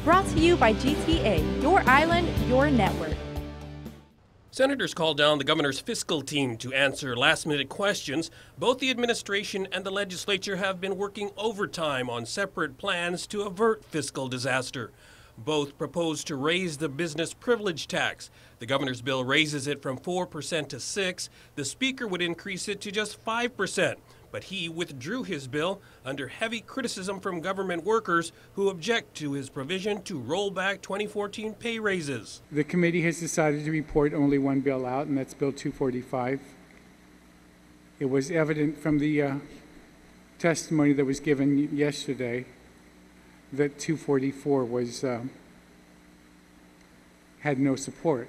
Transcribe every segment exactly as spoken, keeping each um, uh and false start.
Brought to you by G T A, your island, your network. Senators called down the governor's fiscal team to answer last-minute questions. Both the administration and the legislature have been working overtime on separate plans to avert fiscal disaster. Both propose to raise the business privilege tax. The governor's bill raises it from four percent to six percent. The speaker would increase it to just five percent. But he withdrew his bill under heavy criticism from government workers who object to his provision to roll back twenty fourteen pay raises. The committee has decided to report only one bill out, and that's Bill two forty-five. It was evident from the uh, testimony that was given yesterday that two forty-four was uh, had no support.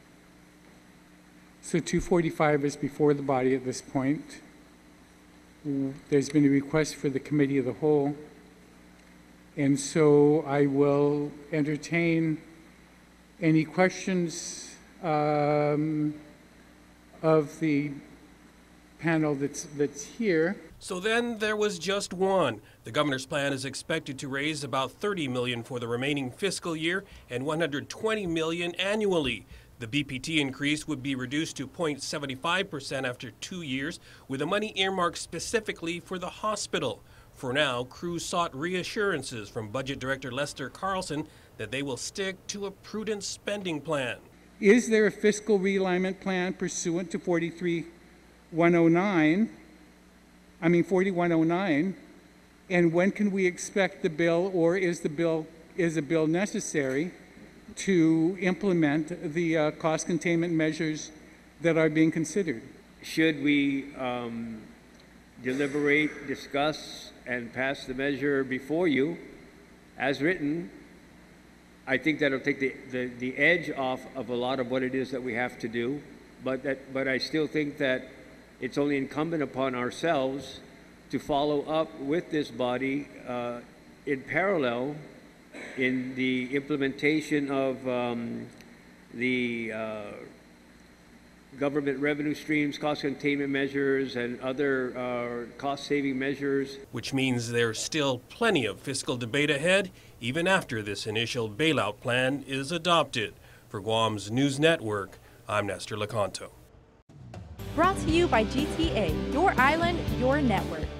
So two forty-five is before the body at this point. There's been a request for the committee of the whole, and so I will entertain any questions um, of the panel that's that's here. So then there was just one. The governor's plan is expected to raise about thirty million dollars for the remaining fiscal year and one hundred twenty million dollars annually. The B P T increase would be reduced to zero point seven five percent after two years, with the money earmarked specifically for the hospital. For now, crews sought reassurances from Budget Director Lester Carlson that they will stick to a prudent spending plan. Is there a fiscal realignment plan pursuant to forty-three one oh nine? I mean forty-one oh nine, and when can we expect the bill, or is the bill is a bill necessary to implement the uh, cost containment measures that are being considered? Should we um, deliberate, discuss, and pass the measure before you, as written, I think that'll take the, the, the edge off of a lot of what it is that we have to do. But, that, but I still think that it's only incumbent upon ourselves to follow up with this body uh, in parallel in the implementation of um, the uh, government revenue streams, cost containment measures, and other uh, cost-saving measures. Which means there's still plenty of fiscal debate ahead, even after this initial bailout plan is adopted. For Guam's News Network, I'm Nestor Lecanto. Brought to you by G T A, your island, your network.